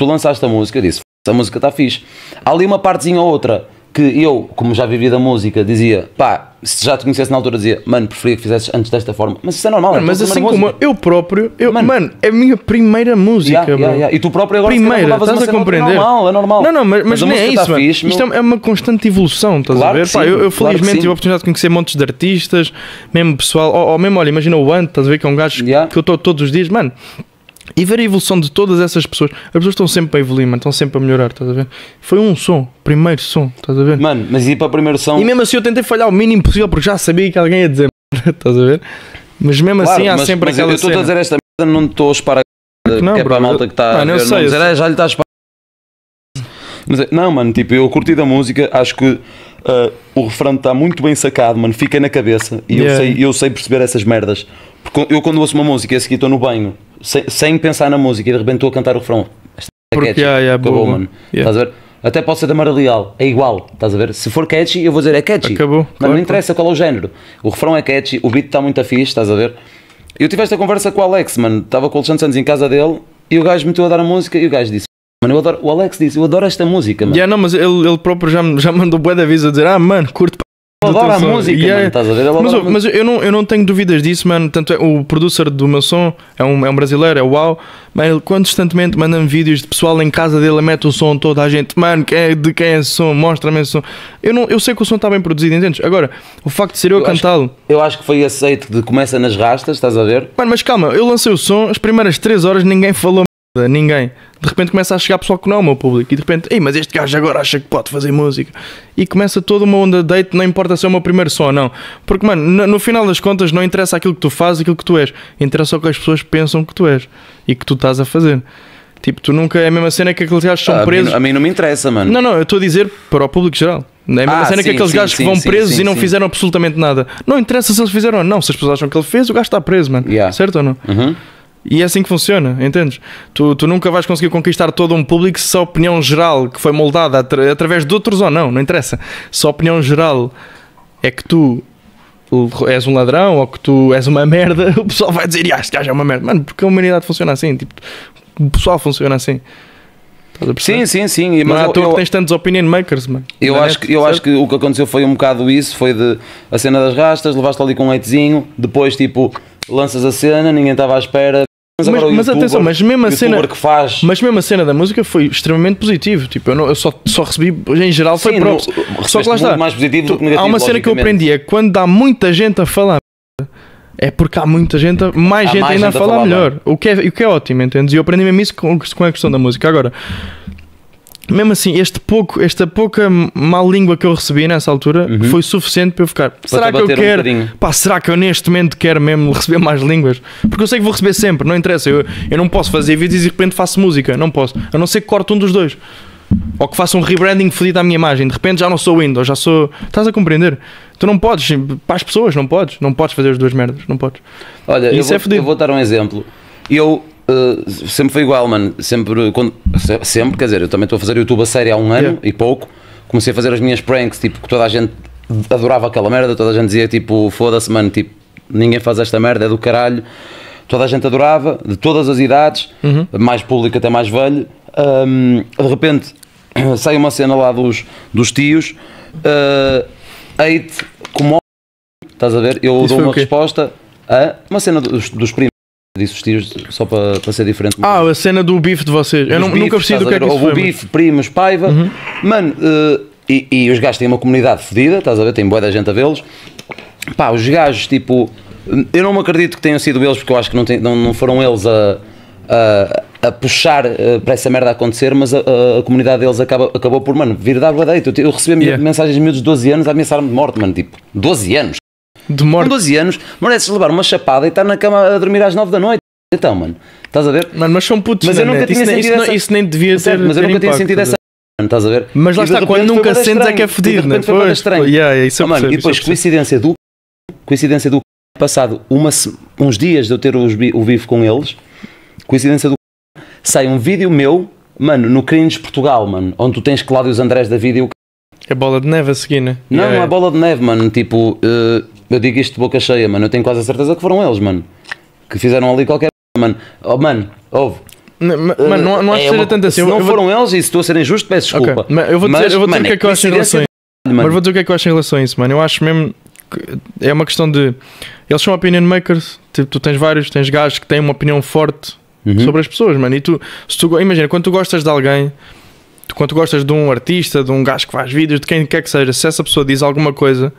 tu lançaste a música, eu disse, a música está fixe. Há ali uma partezinha ou outra que eu, como já vivi da música, dizia, pá, se já te conhecesse na altura, dizia, mano, preferia que fizesses antes desta forma. Mas isso é normal. Mano, mas assim como eu próprio, mano, é a minha primeira música, E tu próprio agora primeira, estás a compreender? É normal. Não, mas nem é isso, mano. Fixe, isto é uma constante evolução, estás a ver? Pá, eu felizmente tive a oportunidade de conhecer montes de artistas, mesmo pessoal, ou mesmo, olha, imagina o Ant, estás a ver, que é um gajo que eu estou todos os dias, mano. E ver a evolução de todas essas pessoas. As pessoas estão sempre a evoluir, mano, estão sempre a melhorar, estás a ver? Foi um som, primeiro som, estás a ver? Mano, mas e para o primeiro som? E mesmo assim eu tentei falhar o mínimo possível porque já sabia que alguém ia dizer, estás a ver? Mas mesmo assim há sempre aquela cena. Eu estou a dizer esta merda, não estou a esperar não, que é para a malta que está a ver, eu sei, dizer, já lhe está a esperar. Mas, não, mano, tipo, eu curti da música, acho que o refrão está muito bem sacado, mano, fica na cabeça e eu sei perceber essas merdas. Porque eu quando ouço uma música e a seguir estou no banho, sem pensar na música e de repente estou a cantar o refrão, esta é catchy, acabou, mano. Estás a ver? Até pode ser da Mara Leal, é igual, estás a ver? Se for catchy, eu vou dizer é catchy. Acabou. Mas não interessa qual é o género. O refrão é catchy, o beat está muito fixe, estás a ver? Eu tive esta conversa com o Alex, mano, estava com o Alexandre Santos em casa dele e o gajo meteu a dar a música e o gajo disse, mano, eu adoro, o Alex disse, eu adoro esta música, mano. Não, mas ele próprio já mandou bué de aviso a dizer, mano, curto. Eu adoro a música, mano, estás a ver? Mas eu não tenho dúvidas disso, mano. Tanto é, o producer do meu som é um brasileiro, é o Uau. Mano, ele constantemente manda-me vídeos de pessoal em casa dele, mete o som, toda a gente, mano, de quem é esse som? Mostra-me esse som. Eu sei que o som está bem produzido, entendes? Agora, o facto de ser eu a cantá-lo. Eu acho que foi aceito de começa nas rastas, estás a ver? Mano, mas calma, eu lancei o som, as primeiras 3 horas ninguém falou. Ninguém. De repente começa a chegar pessoal que não é o meu público e de repente, ei, mas este gajo agora acha que pode fazer música e começa toda uma onda de date, não importa se é o meu primeiro som ou não, porque mano, no final das contas não interessa aquilo que tu fazes, aquilo que tu és, interessa o que as pessoas pensam que tu és e que tu estás a fazer. Tipo, tu nunca é a mesma cena que aqueles gajos são presos. A mim não me interessa, mano. Não, eu estou a dizer para o público geral. É a mesma cena que aqueles gajos que vão presos e não fizeram absolutamente nada. Não interessa se eles fizeram ou não, se as pessoas acham que ele fez, o gajo está preso, mano. Certo ou não? E é assim que funciona, entendes? Tu nunca vais conseguir conquistar todo um público se a opinião geral que foi moldada através de outros ou não interessa. Se a opinião geral é que tu és um ladrão ou que tu és uma merda, o pessoal vai dizer, este gajo é uma merda. Mano, porque a humanidade funciona assim, tipo, o pessoal funciona assim. Sim. Mas não é à toa que tens tantos opinion makers, mano. Eu acho que o que aconteceu foi um bocado isso, foi de a cena das rastas, levaste ali com um leitezinho, depois tipo, lanças a cena, ninguém estava à espera. Mas atenção, mas mesmo a cena da música foi extremamente positivo. Tipo, eu só recebi, em geral, foi props. Só que lá está. Mais positivo do que negativo, há uma cena que eu aprendi, é quando há muita gente a falar, é porque há muita gente, mais gente ainda a falar melhor. O que é ótimo, entendes? E eu aprendi mesmo isso com a questão da música. Agora, mesmo assim, esta pouca má língua que eu recebi nessa altura foi suficiente para eu ficar. Será que eu quero? Será que eu neste momento quero mesmo receber mais línguas? Porque eu sei que vou receber sempre, não interessa. Eu não posso fazer vídeos e de repente faço música, não posso. A não ser que corte um dos dois. Ou que faça um rebranding fodido à minha imagem. De repente já não sou Windows, já sou. Estás a compreender? Tu não podes, para as pessoas, não podes fazer as duas merdas, não podes. Olha, eu vou dar um exemplo. Sempre foi igual, mano. Sempre, quer dizer, eu também estou a fazer YouTube a sério há um ano e pouco. Comecei a fazer as minhas pranks, tipo, que toda a gente adorava aquela merda, toda a gente dizia, tipo, foda-se, mano, tipo, ninguém faz esta merda, é do caralho. Toda a gente adorava, de todas as idades, mais público até mais velho. De repente, sai uma cena lá dos tios, hate, como estás a ver? Eu dou uma resposta a uma cena dos primos. Disse os tios só para ser diferente. A cena do bife de vocês. Eu nunca percebi do que é que isso foi. O bife, primos, paiva. Mano, e os gajos têm uma comunidade fedida, estás a ver? Tem bué da gente a vê-los. Pá, os gajos, tipo, eu não me acredito que tenham sido eles, porque eu acho que não foram eles a puxar para essa merda acontecer, mas a comunidade deles acabou por, mano, vir dar bué deito. Eu recebi mensagens de miúdos de 12 anos a ameaçar-me de morte, mano, tipo, 12 anos. De morte. Com 12 anos, mereces levar uma chapada e estar na cama a dormir às 9 da noite. Então, mano, estás a ver? Mano, mas são putos. Mas eu nunca tinha sentido isso nem devia ter. Mas eu nunca tinha sentido essa. Estás a ver? Mas lá está, quando nunca sentes é que é fedido, não é? Foi estranho. E depois, coincidência do passado uns dias de eu ter o bife com eles, coincidência do sai um vídeo meu, mano, no Cringe Portugal, mano, onde tu tens Cláudio Andrés da vídeo. É bola de neve a seguir, né? Não é bola de neve, mano, tipo, eu digo isto de boca cheia, mano, eu tenho quase a certeza que foram eles, mano, que fizeram ali qualquer mano. Oh, mano, ouve. Mano, não acho que seja tanto assim. Se não foram eles e se estou a ser injusto, peço desculpa. Okay. Eu vou dizer o que é que eu acho em relação a isso. Mas vou dizer o que é que eu acho em relação a isso, mano. Eu acho mesmo que é uma questão de... Eles são opinion makers. Tipo, tu tens gajos que têm uma opinião forte sobre as pessoas, mano. E imagina, quando tu gostas de alguém, quando tu gostas de um artista, de um gajo que faz vídeos, de quem quer que seja, se essa pessoa diz alguma coisa,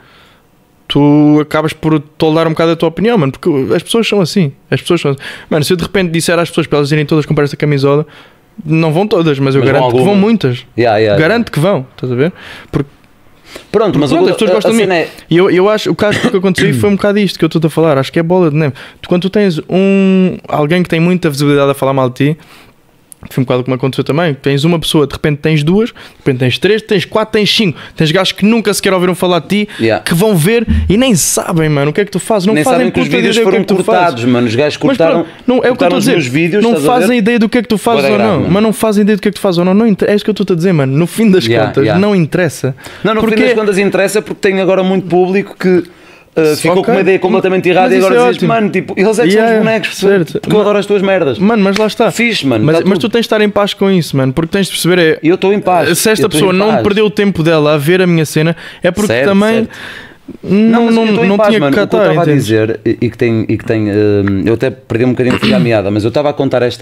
tu acabas por toldar um bocado a tua opinião, mano, porque as pessoas são assim. Mano, se eu de repente disser às pessoas para elas irem todas comprar esta camisola, não vão todas, mas eu garanto que vão muitas. Garanto que vão, estás a ver? Porque pronto, mas as pessoas gostam de mim. E eu acho o caso que aconteceu foi um bocado isto que eu estou a falar. Acho que é bola de neve. Quando tu tens alguém que tem muita visibilidade a falar mal de ti, foi um bocado como aconteceu também. Tens uma pessoa, de repente tens duas, de repente tens três, tens quatro, tens cinco. Tens gajos que nunca sequer ouviram falar de ti, que vão ver e nem sabem, mano, o que é que tu fazes. Não nem fazem sabem que os vídeos foram cortados, mano. Os gajos cortaram, não é o que eu estou a dizer. Os vídeos, não fazem ideia do que é que tu fazes ou não. Mas não fazem ideia do que é que tu fazes ou não. É isso que eu estou a dizer, mano. No fim das contas, não interessa. Não, no fim das contas interessa porque tem agora muito público que ficou com uma ideia completamente errada e agora dizes, mano, tipo, eles é que são os bonecos, certo. Porque eu adoro as tuas merdas. Mano, mas lá está. Fixe, mano. Mas tu tens de estar em paz com isso, mano, porque tens de perceber. Eu estou em paz. Se esta pessoa não perdeu o tempo dela a ver a minha cena, é porque também não tinha que catar. O que eu estava a dizer e que tem eu até perdi um bocadinho de a meada, mas eu estava a contar esta.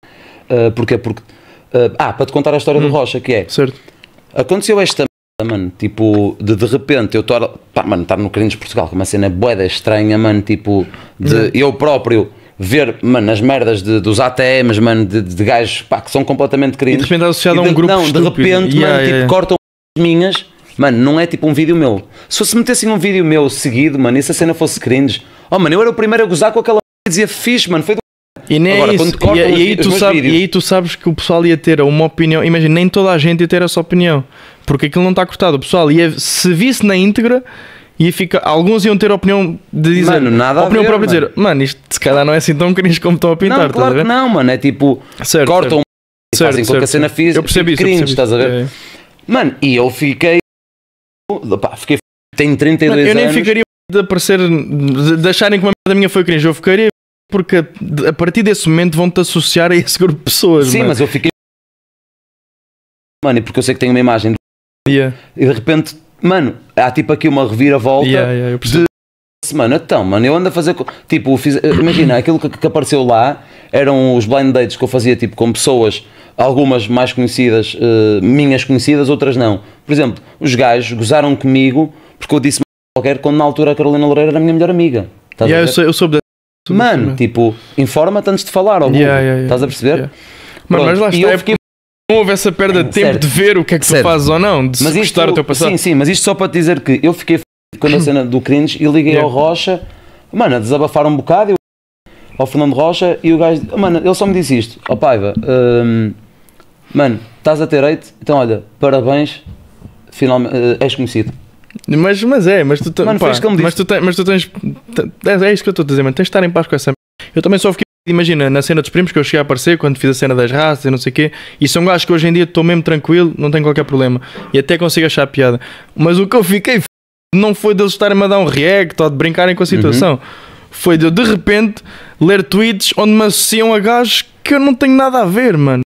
Porque para te contar a história do Rocha, que é. Certo. Aconteceu esta. Mano, tipo, de repente eu estou mano, estar no Cringe Portugal, que é uma cena bué estranha, mano, tipo, de eu próprio ver, mano, as merdas dos ATMs, mano, de gajos, pá, que são completamente cringe. E de repente associado a um grupo de repente, mano, tipo, cortam as minhas, mano, não é tipo um vídeo meu. Se fosse metessem um vídeo meu seguido, mano, e se a cena fosse cringe, mano, eu era o primeiro a gozar com aquela e dizia fixe, mano, foi do... E nem agora, é isso. E aí tu sabes que o pessoal ia ter uma opinião. Imagina, nem toda a gente ia ter essa opinião, porque aquilo não está cortado. O pessoal ia, se visse na íntegra, ia ficar, alguns iam ter a opinião de dizer, mano, nada a opinião ver, própria, dizer, mano, isto se calhar não é assim tão cringe como estão a pintar. Não, claro que não, mano, é tipo, cortam e fazem com que a cena fiz, eu percebi isso, cringe, estás a ver? Mano, e eu tenho 32 anos. Eu nem ficaria de aparecer, de acharem que uma merda minha foi cringe, eu ficaria. Porque a partir desse momento vão-te associar a esse grupo de pessoas. Sim, mas eu fiquei. Mano, porque eu sei que tenho uma imagem e de repente, mano, há tipo aqui uma reviravolta de. Mano, então, mano, eu ando a fazer. Tipo, imagina, aquilo que apareceu lá eram os blind dates que eu fazia tipo com pessoas, algumas mais conhecidas, minhas conhecidas, outras não. Por exemplo, os gajos gozaram comigo porque eu disse qualquer quando na altura a Carolina Loureiro era a minha melhor amiga. Eu soube. Mano, tipo, informa-te antes de falar, estás a perceber? Mano, mas lá está, porque não houve essa perda de tempo de ver o que é que tu fazes ou não, de se gostar o teu passado. Sim, mas isto só para te dizer que eu fiquei com a cena do cringe e liguei ao Rocha, mano, a desabafar um bocado, ao Fernando Rocha, e o gajo, mano, ele só me disse isto, ó Paiva, mano, estás a ter hate? Então olha, parabéns, finalmente, és conhecido. Mas tu, mano, pá, mas tu tens é isso que eu estou a dizer, mano, tens de estar em paz com essa. Eu também só fiquei, imagina, na cena dos primos que eu cheguei a aparecer quando fiz a cena das raças e não sei o quê, e são gajos que hoje em dia estou mesmo tranquilo, não tenho qualquer problema e até consigo achar piada, mas o que eu fiquei não foi deles estarem a dar um react ou de brincarem com a situação, foi de repente ler tweets onde me associam a gajos que eu não tenho nada a ver, mano.